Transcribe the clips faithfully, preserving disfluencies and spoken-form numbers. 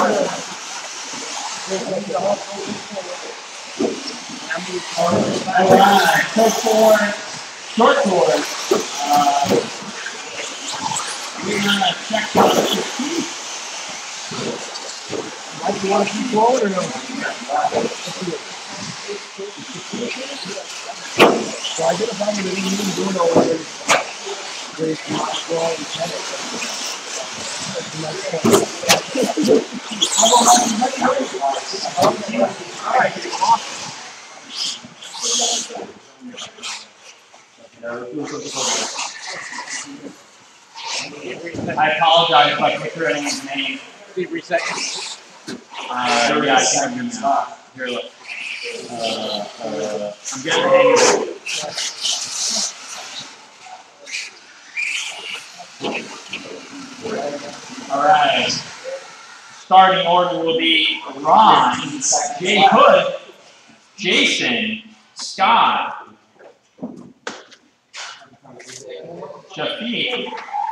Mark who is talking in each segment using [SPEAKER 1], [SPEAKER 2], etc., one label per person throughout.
[SPEAKER 1] Alright, so for short course, uh, we're going to check out the fifteen. Do you want to keep forward or no? So I did a problem that we didn't do it over there. There's not going to tennis.
[SPEAKER 2] I apologize if I butcher anyone's name.
[SPEAKER 1] Please reset.
[SPEAKER 2] Uh, yeah, I can't remember now. Here, look. Uh, uh, I'm getting the hang of it. All right. Starting order will be Ron, Jay Hood, Jason, Scott, Shafiq.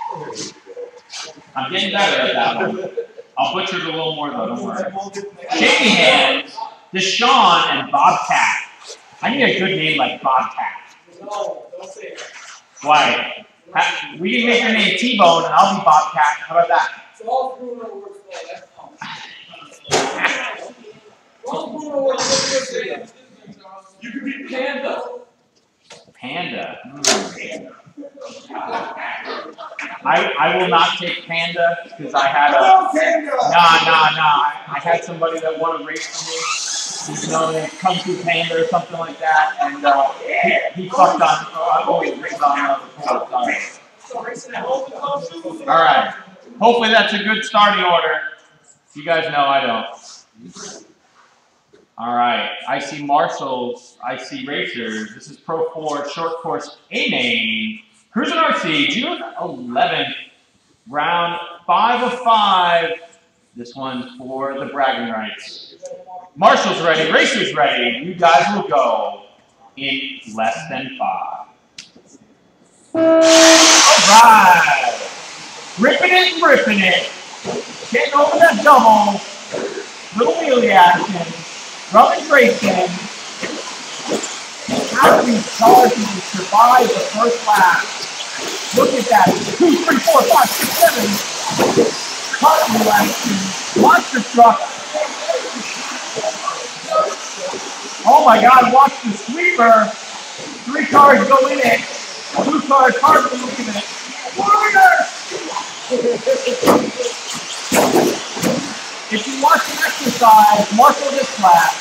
[SPEAKER 2] I'm getting better at that one. I'll butcher it a little more though, don't worry. Shaking hands, Deshaun and Bobcat. I need a good name like Bobcat.
[SPEAKER 3] No, don't say it.
[SPEAKER 2] Why? We can make your name T-Bone and I'll be Bobcat. How about that?
[SPEAKER 3] So all Bruno words for that's all. All Bruno words for you can be Panda.
[SPEAKER 2] Panda. Mm. I, I will not take Panda because I had a nah nah nah I, I had somebody that won a race for me. You know, they Kung Fu Panda or something like that, and uh, he, he fucked on. Oh, I always race on uh, All right. Hopefully that's a good starting order. You guys know I don't. All right. I see marshals. I see racers. This is Pro four short course A main. Cruising R C, June eleventh, round five of five. This one's for the bragging rights. Marshals ready, racers ready. You guys will go in less than five. All right. Ripping it and ripping it. Getting over that double. Little wheelie action. Rubbing racing. How do these cars even survive the first lap? Look at that. Two, three, four, five, six, seven. Cutting action. Monster truck. Oh my God, watch the sweeper. Three cars go in it. Two cars hardly looking at it. Warrior! If you want some exercise, marshal this lap.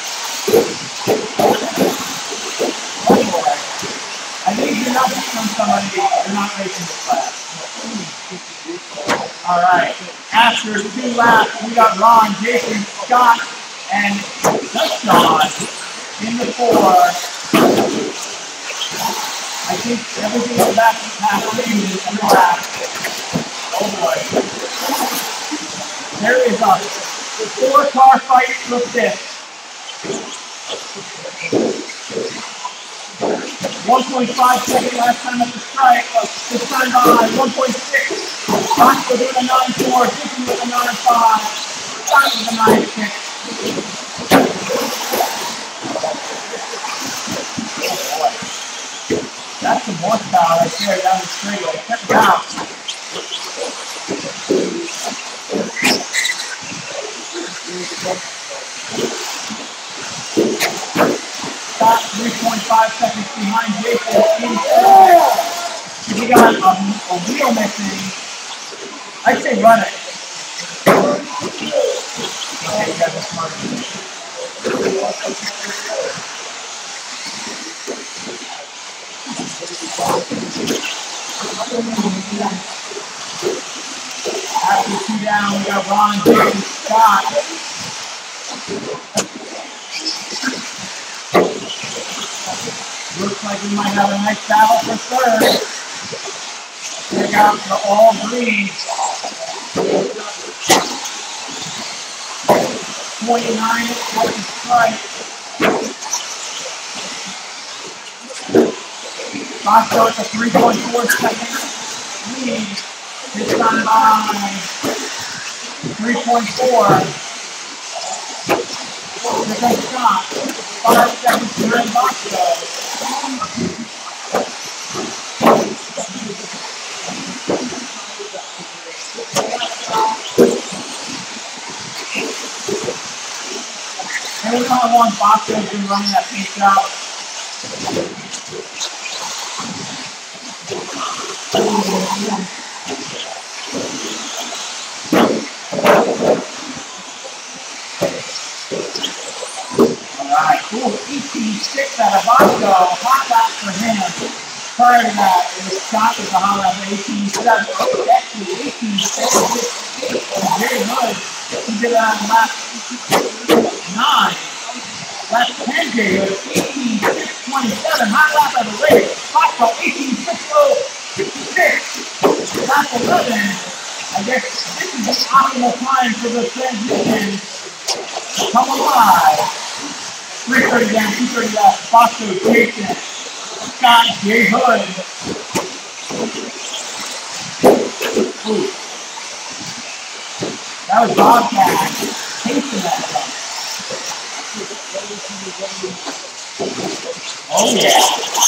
[SPEAKER 2] Oh boy. I think you're not beating on somebody, you're not racing this lap. Alright. After two laps, we got Ron, Jason, Scott, and Deshaun in the four. I think everything is back to half changes in the lap. Oh boy. There is a four-car fight for fifth. one point five seconds last time at the strike. This time behind one point six. Fox with a nine four. Dixon with a nine five. Scott with a nine six. That's some horsepower right there down the straightaway. Check it out. Scott three point five seconds behind Jason. If you got a, a wheel missing, I'd say run it. Okay, you guys are smart. After two down, we got Ron, Jason, Scott. Looks like we might have a nice battle for third. Check out the all green. twenty-nine at the strike. Bosco at the three point four second lead. This time by three point four. Here comes Scott. Five seconds behind Bosco. Every time I want Bosco's been running that pace out. Alright, cool. eighteen six out of Bosco. Hot lap for him. Prior to that, it was Scott with the hot lap at eighteen seven. Oh, actually, eighteen six. Very good. He did that on lap nine. Lap ten, Jay Hood. eighteen six twenty-seven. Hot lap of the race. Bosco, eighteen six oh six. Lap eleven. I guess this is the optimal time for the transition. Come alive. three thirty down, two thirty left. Bosco, Jason, Scott, Jay Hood. Ooh. That was Bobcat. Tasting that stuff. Oh, yeah.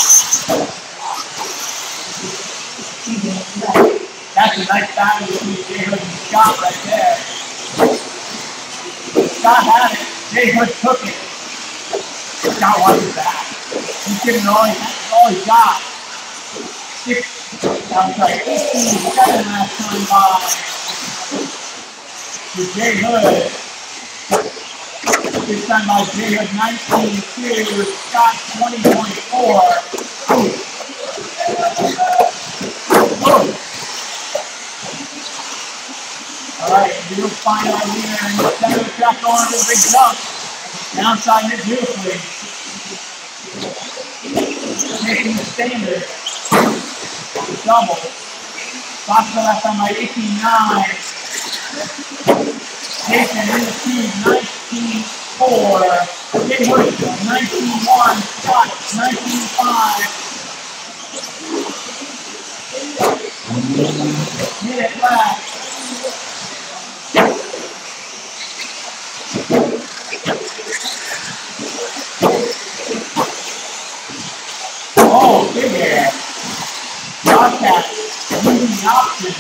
[SPEAKER 2] That's a nice battle between Jay Hood and Scott right there. Scott had it. Jay Hood took it. Scott wants it back. He's giving all he, that's all he got. Six, I'm sorry, eighteen seven last time by for Jay Hood. This time by Jay Hood nineteen two, Scott twenty point four. Alright, we'll find out here in the center of the track going to the big jump. Downside it beautifully. Making the standard. Double. Bosco last time by eighteen nine. Jason in the team nineteen four. Jay Hood nineteen one. Scott nineteen five. Minute left. Oh, big air. Bobcat using the option.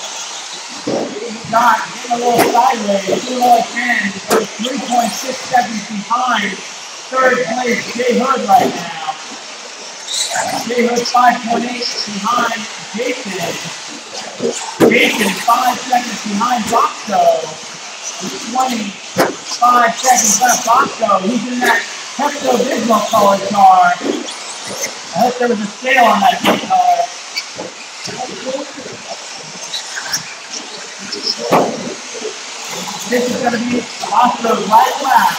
[SPEAKER 2] Scott getting a little sideways, doing all he can. three point six seconds behind third place Jay Hood right now. Jay Hood five point eight behind Jason. Jason five seconds behind Bosco. With twenty-five seconds left. Bosco, who's in that Pepto-Bismol colored car. I hope there was a sale on that car. This is going to be Bosco's last lap.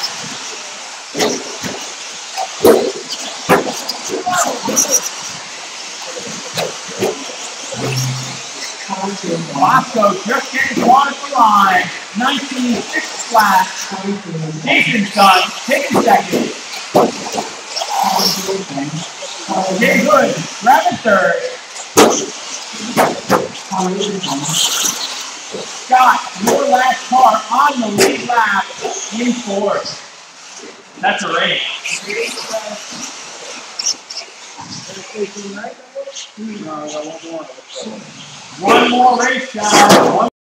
[SPEAKER 2] Bosco just getting across the line. nineteen six flat. Jason's done. Taking second. Jay Hood, grabbing third. Scott, your last car on the lead lap in fourth. That's a race. One more race, guys. One